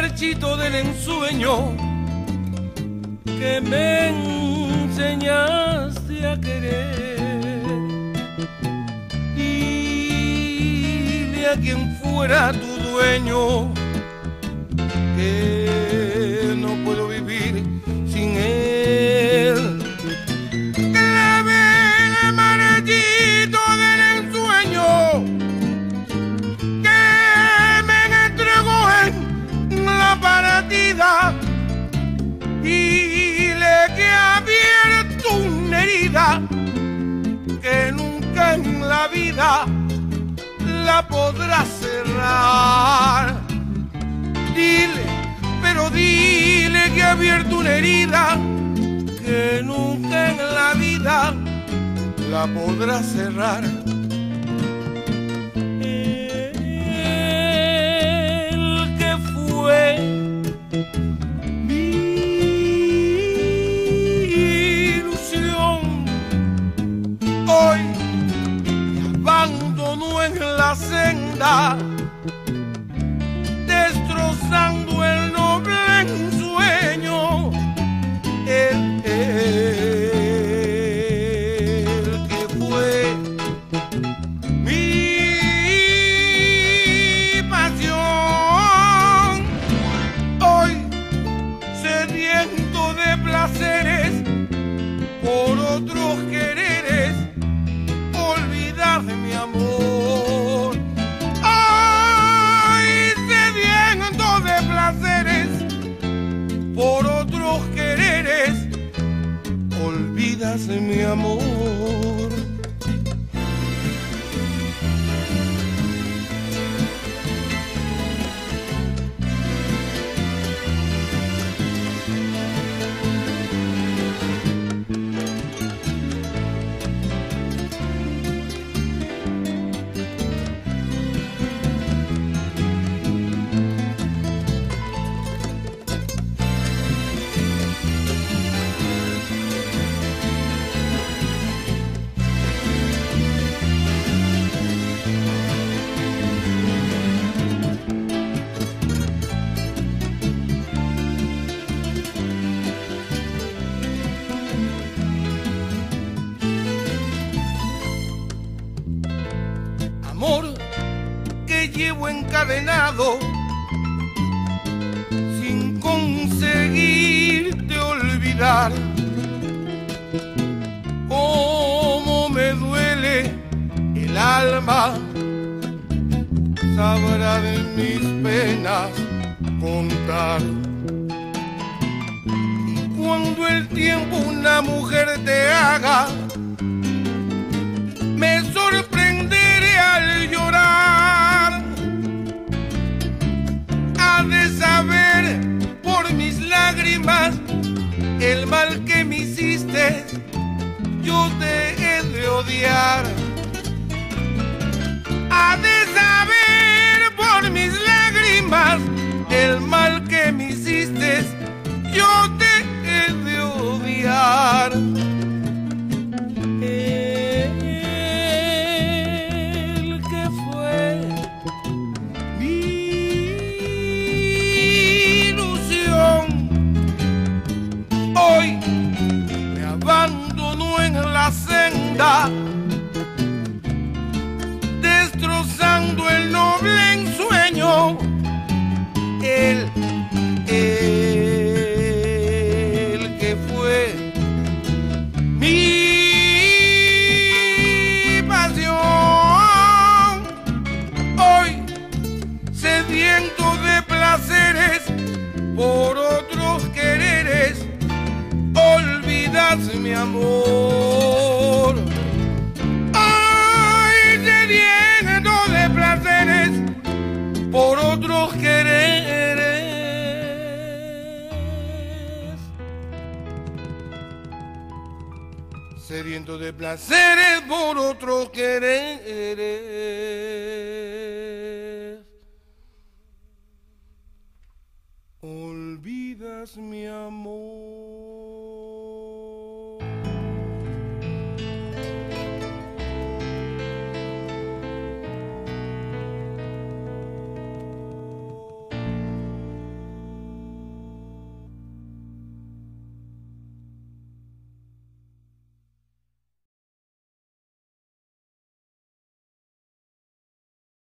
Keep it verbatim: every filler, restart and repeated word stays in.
marchito del ensueño que me enseñaste a querer. Dile a quien fuera tu dueño que no puedo vivir sin él. Clavé el marchito del ensueño que me entregó en la partida y le que ha abierto una herida que nunca en la vida la podrá cerrar. Dile, pero dile que ha abierto una herida que nunca en la vida la podrá cerrar. El que fue mi ilusión hoy me abandonó en la senda, destrozando el noble ensueño. El, el que fue mi pasión, hoy sediento de placeres por otros quereres, olvidar de mi amor. Por otros quereres, olvidas de mi amor. Amor que llevo encadenado sin conseguirte olvidar. Cómo me duele el alma, sabrá de mis penas contar. Y cuando el tiempo una mujer te haga, me sorprenderé al llorar. Ha de saber por mis lágrimas el mal que me hiciste, yo te he de odiar. Ha de saber por mis lágrimas el mal que me hiciste, yo te he de odiar. Hoy me abandono en la senda, destrozando el noble ensueño. El, el que fue mi pasión, hoy sediento de placeres por otros quereres, olvidas mi amor. Ay, sediento de placeres por otros quereres, sediento de placeres por otros quereres.